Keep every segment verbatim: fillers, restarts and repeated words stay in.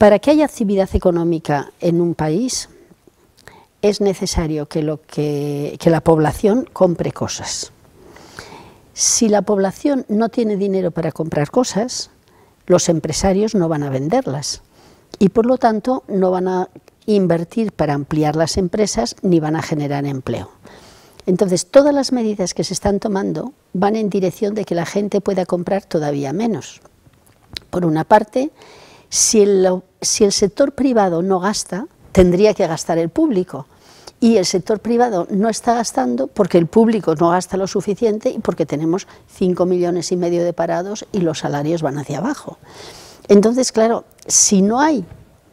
Para que haya actividad económica en un país es necesario que, lo que, que la población compre cosas. Si la población no tiene dinero para comprar cosas, los empresarios no van a venderlas y por lo tanto no van a invertir para ampliar las empresas ni van a generar empleo. Entonces todas las medidas que se están tomando van en dirección de que la gente pueda comprar todavía menos. Por una parte, si el, si el sector privado no gasta, tendría que gastar el público. Y el sector privado no está gastando porque el público no gasta lo suficiente y porque tenemos cinco millones y medio de parados y los salarios van hacia abajo. Entonces, claro, si no hay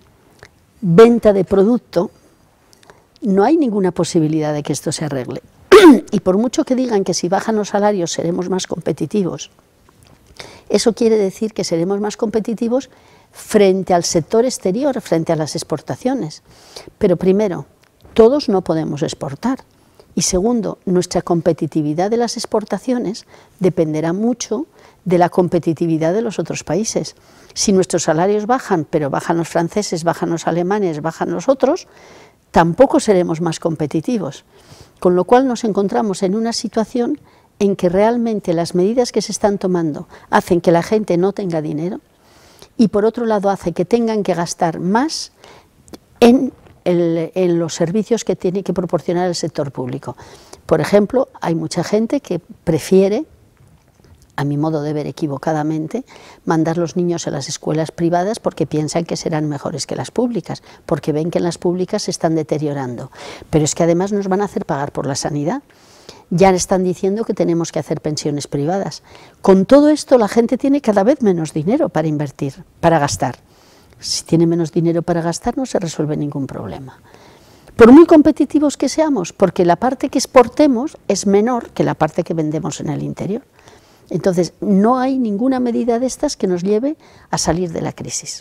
venta de producto, no hay ninguna posibilidad de que esto se arregle. Y por mucho que digan que si bajan los salarios seremos más competitivos, eso quiere decir que seremos más competitivos frente al sector exterior, frente a las exportaciones. Pero primero, todos no podemos exportar. Y segundo, nuestra competitividad de las exportaciones dependerá mucho de la competitividad de los otros países. Si nuestros salarios bajan, pero bajan los franceses, bajan los alemanes, bajan los otros, tampoco seremos más competitivos. Con lo cual nos encontramos en una situación en que realmente las medidas que se están tomando hacen que la gente no tenga dinero y por otro lado hace que tengan que gastar más en El, en los servicios que tiene que proporcionar el sector público. Por ejemplo, hay mucha gente que prefiere, a mi modo de ver equivocadamente, mandar los niños a las escuelas privadas porque piensan que serán mejores que las públicas, porque ven que en las públicas se están deteriorando. Pero es que además nos van a hacer pagar por la sanidad. Ya están diciendo que tenemos que hacer pensiones privadas. Con todo esto la gente tiene cada vez menos dinero para invertir, para gastar. Si tiene menos dinero para gastar no se resuelve ningún problema. Por muy competitivos que seamos, porque la parte que exportemos es menor que la parte que vendemos en el interior. Entonces no hay ninguna medida de estas que nos lleve a salir de la crisis.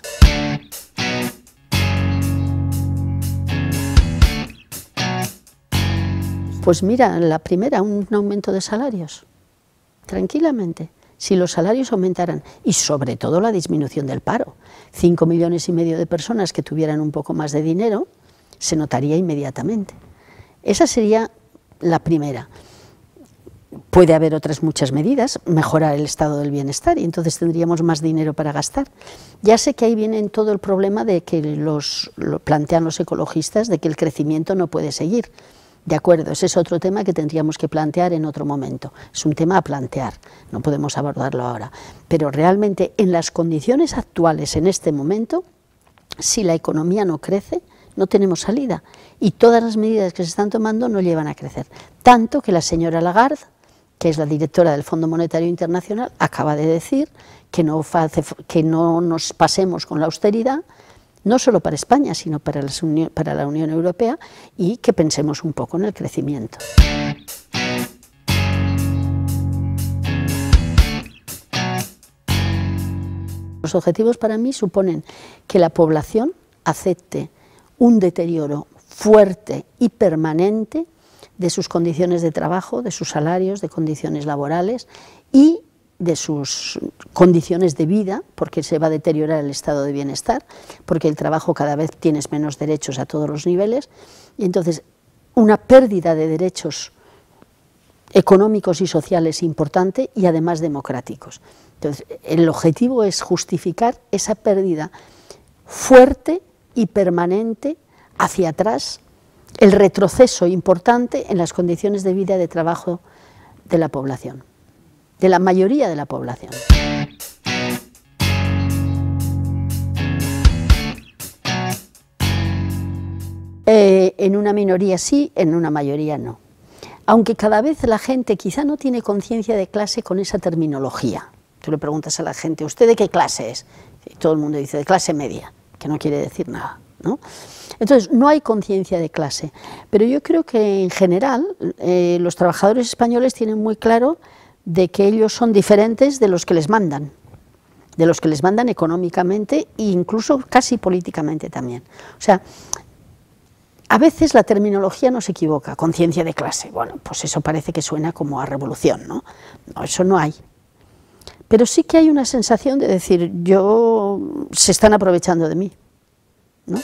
Pues mira, la primera, un aumento de salarios, tranquilamente. Si los salarios aumentaran, y sobre todo la disminución del paro, cinco millones y medio de personas que tuvieran un poco más de dinero, se notaría inmediatamente. Esa sería la primera. Puede haber otras muchas medidas, mejorar el estado del bienestar, y entonces tendríamos más dinero para gastar. Ya sé que ahí viene todo el problema de que los, lo plantean los ecologistas, de que el crecimiento no puede seguir. De acuerdo, ese es otro tema que tendríamos que plantear en otro momento. Es un tema a plantear, no podemos abordarlo ahora. Pero realmente en las condiciones actuales, en este momento, si la economía no crece, no tenemos salida. Y todas las medidas que se están tomando no llevan a crecer. Tanto que la señora Lagarde, que es la directora del Fondo Monetario Internacional, acaba de decir que no, que no nos pasemos con la austeridad, no solo para España, sino para la, Unión, para la Unión Europea, y que pensemos un poco en el crecimiento. Los objetivos para mí suponen que la población acepte un deterioro fuerte y permanente de sus condiciones de trabajo, de sus salarios, de condiciones laborales y de sus condiciones de vida, porque se va a deteriorar el estado de bienestar, porque el trabajo cada vez tienes menos derechos a todos los niveles, y entonces una pérdida de derechos económicos y sociales importante y además democráticos. Entonces el objetivo es justificar esa pérdida fuerte y permanente hacia atrás, el retroceso importante en las condiciones de vida y de trabajo de la población, de la mayoría de la población. Eh, en una minoría sí, en una mayoría no. Aunque cada vez la gente quizá no tiene conciencia de clase con esa terminología. Tú le preguntas a la gente, ¿usted de qué clase es? Y todo el mundo dice, de clase media, que no quiere decir nada, ¿no? Entonces, no hay conciencia de clase. Pero yo creo que en general eh, los trabajadores españoles tienen muy claro de que ellos son diferentes de los que les mandan, de los que les mandan económicamente e incluso casi políticamente también. O sea, a veces la terminología nos equivoca, conciencia de clase, bueno, pues eso parece que suena como a revolución, ¿no? No, eso no hay. Pero sí que hay una sensación de decir, yo, se están aprovechando de mí, ¿no?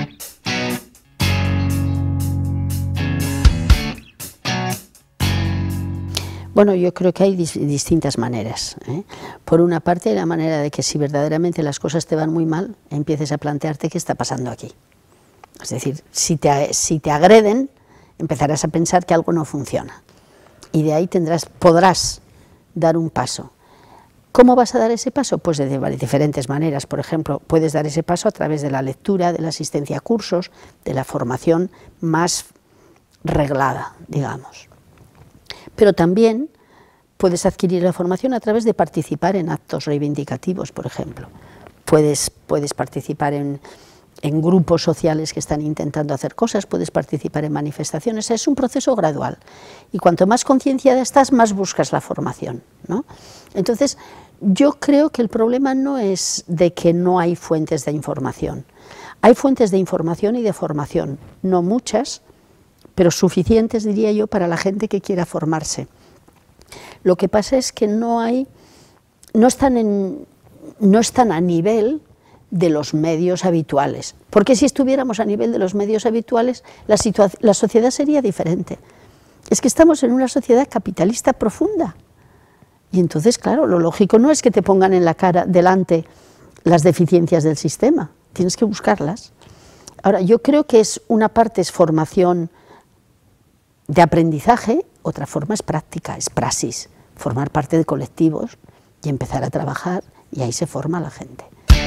Bueno, yo creo que hay dis distintas maneras, ¿eh? Por una parte, hay la manera de que si verdaderamente las cosas te van muy mal, empieces a plantearte qué está pasando aquí. Es decir, si te, si te agreden, empezarás a pensar que algo no funciona. Y de ahí tendrás, podrás dar un paso. ¿Cómo vas a dar ese paso? Pues de diferentes maneras. Por ejemplo, puedes dar ese paso a través de la lectura, de la asistencia a cursos, de la formación más reglada, digamos. Pero también puedes adquirir la formación a través de participar en actos reivindicativos, por ejemplo. Puedes, puedes participar en, en grupos sociales que están intentando hacer cosas, puedes participar en manifestaciones, es un proceso gradual. Y cuanto más concienciada estás, más buscas la formación, ¿no? Entonces, yo creo que el problema no es de que no hay fuentes de información. Hay fuentes de información y de formación, no muchas, pero suficientes, diría yo, para la gente que quiera formarse. Lo que pasa es que no hay, no están, en, no están a nivel de los medios habituales, porque si estuviéramos a nivel de los medios habituales, la, la sociedad sería diferente. Es que estamos en una sociedad capitalista profunda, y entonces, claro, lo lógico no es que te pongan en la cara, delante, las deficiencias del sistema, tienes que buscarlas. Ahora, yo creo que es una parte es formación de aprendizaje, otra forma es práctica, es praxis, formar parte de colectivos y empezar a trabajar, y ahí se forma la gente.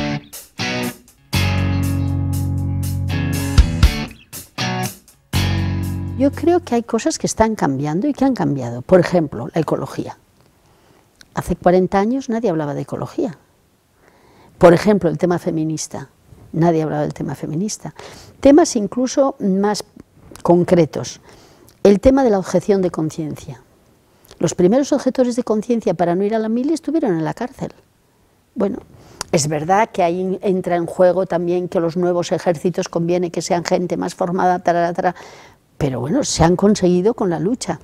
Yo creo que hay cosas que están cambiando y que han cambiado. Por ejemplo, la ecología. Hace cuarenta años nadie hablaba de ecología. Por ejemplo, el tema feminista. Nadie hablaba del tema feminista. Temas incluso más concretos. El tema de la objeción de conciencia. Los primeros objetores de conciencia para no ir a la mili estuvieron en la cárcel. Bueno, es verdad que ahí entra en juego también que los nuevos ejércitos conviene que sean gente más formada, tarara, tarara, pero bueno, se han conseguido con la lucha.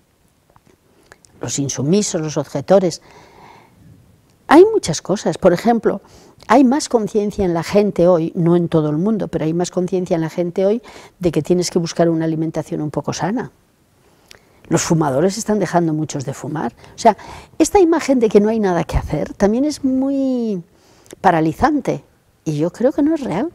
Los insumisos, los objetores. Hay muchas cosas, por ejemplo, hay más conciencia en la gente hoy, no en todo el mundo, pero hay más conciencia en la gente hoy de que tienes que buscar una alimentación un poco sana. Los fumadores están dejando muchos de fumar. O sea, esta imagen de que no hay nada que hacer también es muy paralizante y yo creo que no es real.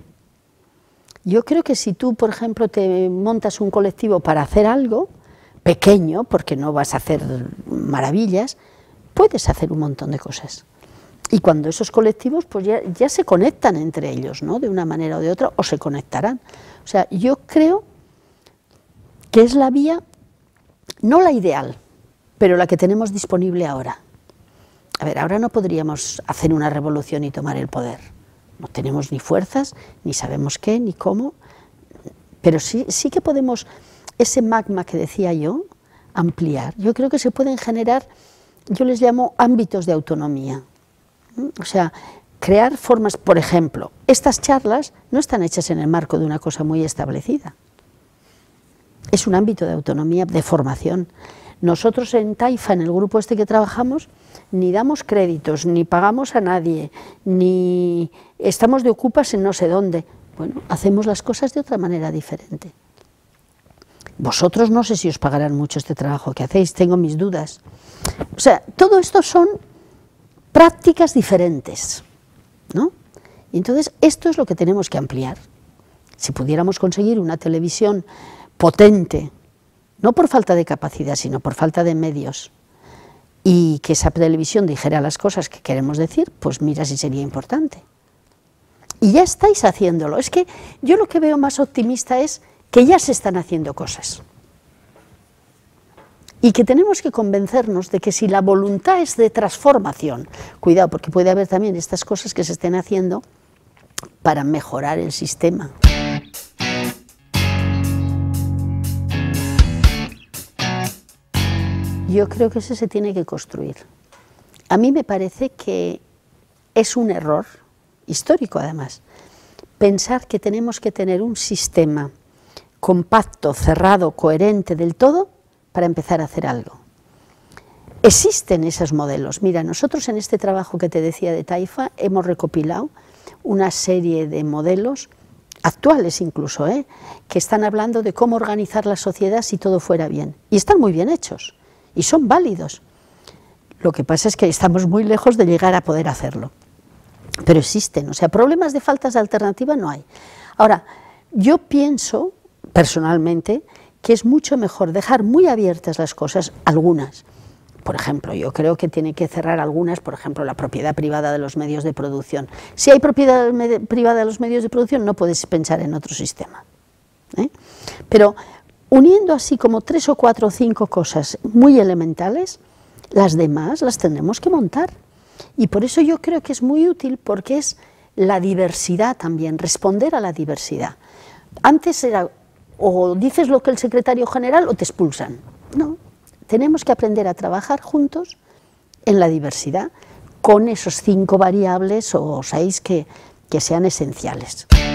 Yo creo que si tú, por ejemplo, te montas un colectivo para hacer algo pequeño, porque no vas a hacer maravillas, puedes hacer un montón de cosas. Y cuando esos colectivos pues ya, ya se conectan entre ellos, ¿no? De una manera o de otra, o se conectarán. O sea, yo creo que es la vía, no la ideal, pero la que tenemos disponible ahora. A ver, ahora no podríamos hacer una revolución y tomar el poder. No tenemos ni fuerzas, ni sabemos qué, ni cómo, pero sí, sí que podemos, ese magma que decía yo, ampliar. Yo creo que se pueden generar, yo les llamo ámbitos de autonomía. O sea, crear formas, por ejemplo, estas charlas no están hechas en el marco de una cosa muy establecida. Es un ámbito de autonomía, de formación. Nosotros en Taifa, en el grupo este que trabajamos, ni damos créditos, ni pagamos a nadie, ni estamos de ocupas en no sé dónde. Bueno, hacemos las cosas de otra manera diferente. Vosotros no sé si os pagarán mucho este trabajo que hacéis, tengo mis dudas. O sea, todo esto son prácticas diferentes, ¿no? Y entonces esto es lo que tenemos que ampliar. Si pudiéramos conseguir una televisión potente, no por falta de capacidad, sino por falta de medios, y que esa televisión dijera las cosas que queremos decir, pues mira si sería importante. Y ya estáis haciéndolo. Es que yo lo que veo más optimista es que ya se están haciendo cosas. Y que tenemos que convencernos de que si la voluntad es de transformación, cuidado, porque puede haber también estas cosas que se estén haciendo para mejorar el sistema. Yo creo que ese se tiene que construir. A mí me parece que es un error, histórico además, pensar que tenemos que tener un sistema compacto, cerrado, coherente del todo para empezar a hacer algo. Existen esos modelos. Mira, nosotros en este trabajo que te decía de Taifa hemos recopilado una serie de modelos actuales incluso, ¿eh? que están hablando de cómo organizar la sociedad si todo fuera bien. Y están muy bien hechos, y son válidos. Lo que pasa es que estamos muy lejos de llegar a poder hacerlo. Pero existen, o sea, problemas de faltas de alternativa no hay. Ahora, yo pienso, personalmente, que es mucho mejor dejar muy abiertas las cosas, algunas. Por ejemplo, yo creo que tiene que cerrar algunas, por ejemplo, la propiedad privada de los medios de producción. Si hay propiedad privada de los medios de producción, no puedes pensar en otro sistema, ¿eh? Pero uniendo así como tres o cuatro o cinco cosas muy elementales, las demás las tendremos que montar. Y por eso yo creo que es muy útil, porque es la diversidad también, responder a la diversidad. Antes era, o dices lo que el secretario general o te expulsan. No. Tenemos que aprender a trabajar juntos en la diversidad con esos cinco variables o seis que, que sean esenciales.